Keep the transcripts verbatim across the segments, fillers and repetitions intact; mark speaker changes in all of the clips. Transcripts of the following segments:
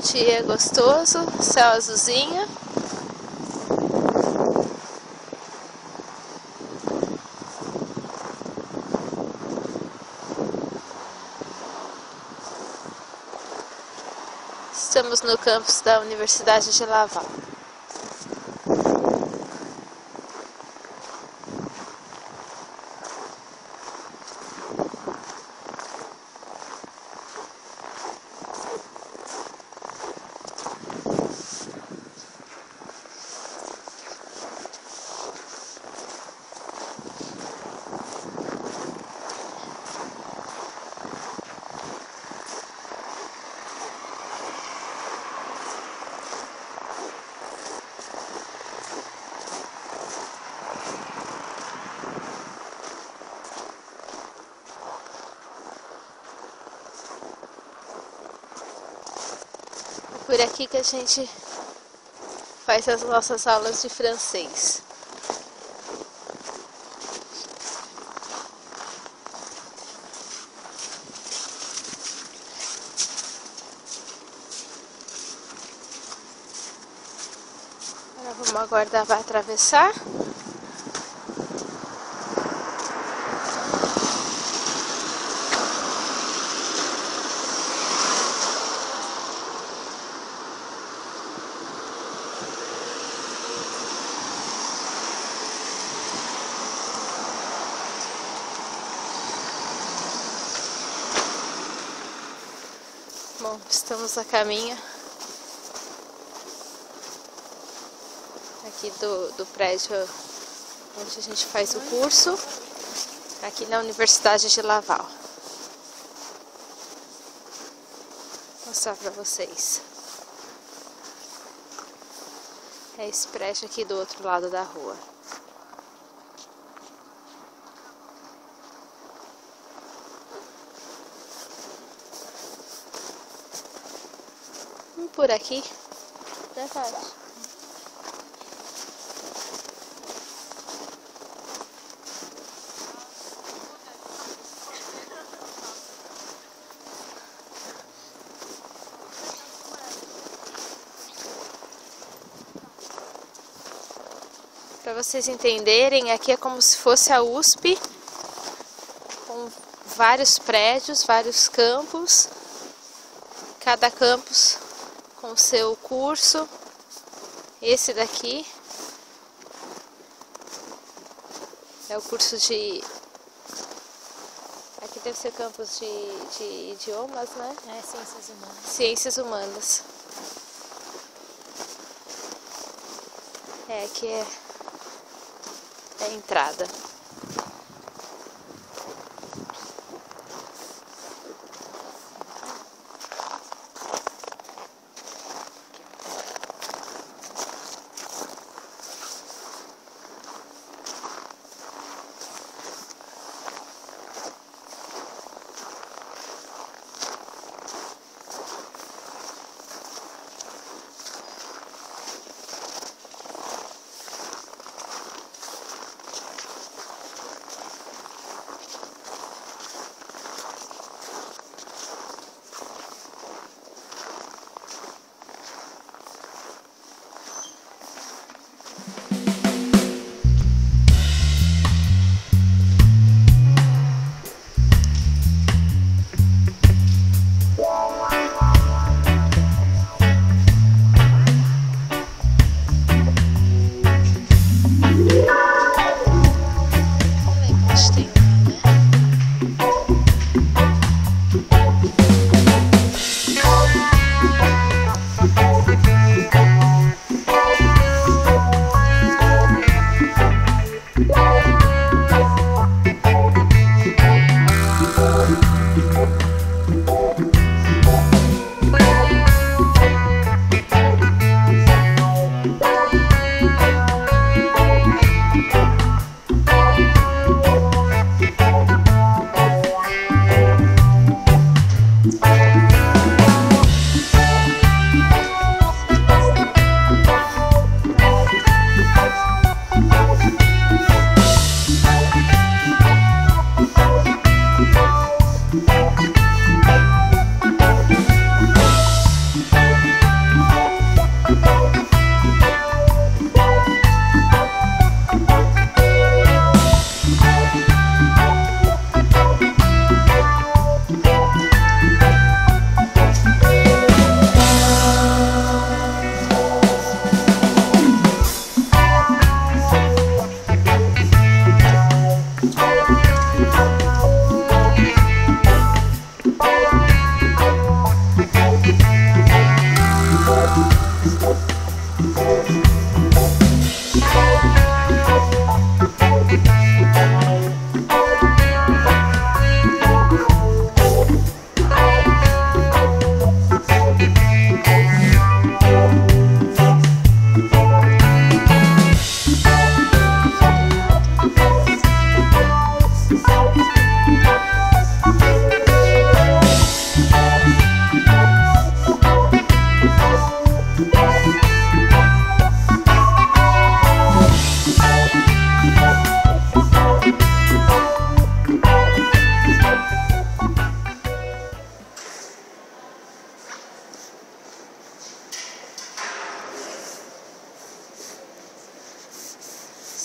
Speaker 1: dia gostoso, céu azulzinho. Estamos no campus da Universidade de Laval. Por aqui que a gente faz as nossas aulas de francês. Agora vamos aguardar para atravessar. Bom, estamos a caminho aqui do, do prédio onde a gente faz o curso, aqui na Universidade de Laval. Vou mostrar para vocês. É esse prédio aqui do outro lado da rua. Por aqui, né, Tati? Para vocês entenderem, aqui é como se fosse a U S P, com vários prédios, vários campos, cada campus com o seu curso. Esse daqui é o curso de... Aqui deve ser campus de, de idiomas, né?
Speaker 2: É, ciências humanas.
Speaker 1: Ciências humanas. É, aqui é, é a entrada.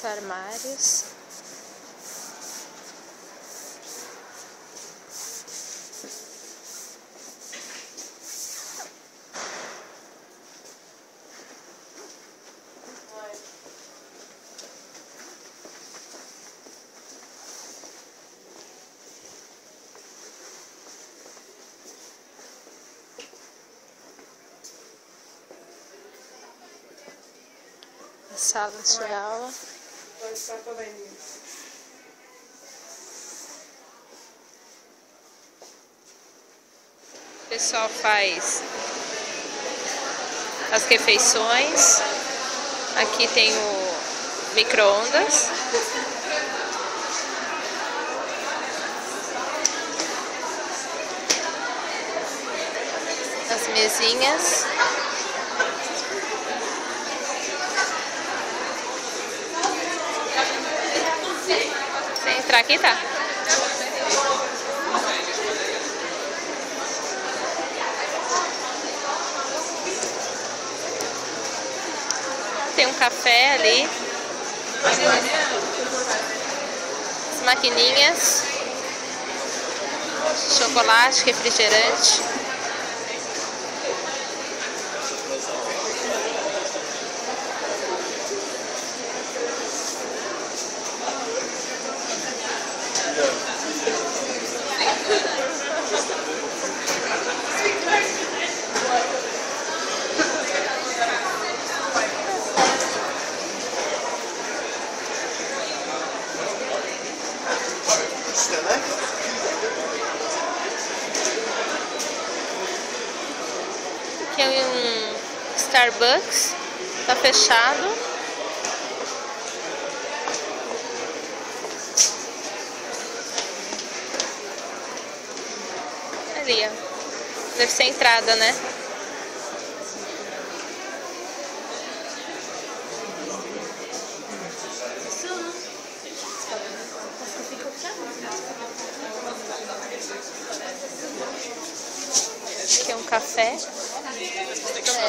Speaker 1: armários. Salas de aula. O pessoal faz as refeições. Aqui tem o micro-ondas. As mesinhas. Se entrar aqui, tá? Tem um café ali. As maquininhas. Chocolate, refrigerante. Aqui é um Starbucks, tá fechado. Ali, ó. Deve ser a entrada, né? Aqui é um café. É.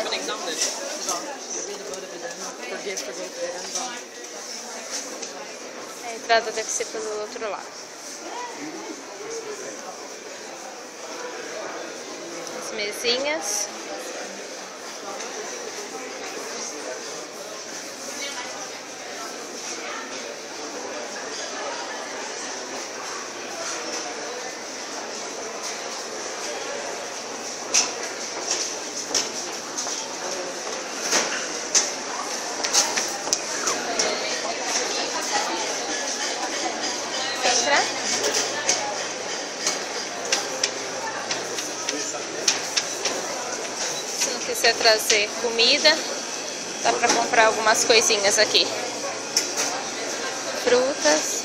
Speaker 1: A entrada deve ser pelo outro lado. As mesinhas. Se não quiser trazer comida, dá pra comprar algumas coisinhas aqui. Frutas.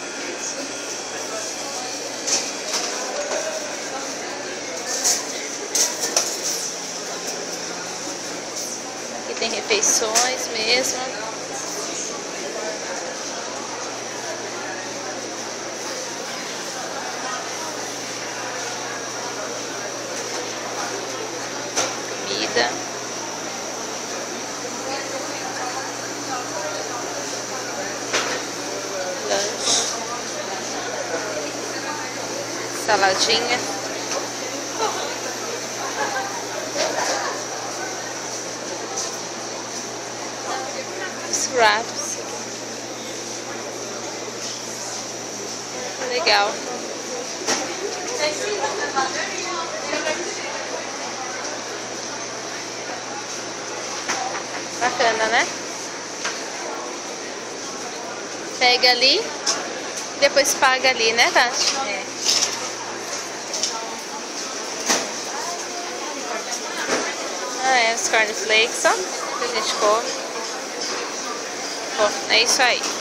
Speaker 1: Aqui tem refeições mesmo. Comida. Lanche. Saladinha. Os wraps. Legal. Bacana, né? Pega ali, depois paga ali, né, Tati? É. Ah, é, os cornflakes, ó, que a gente come. Bom, é isso aí.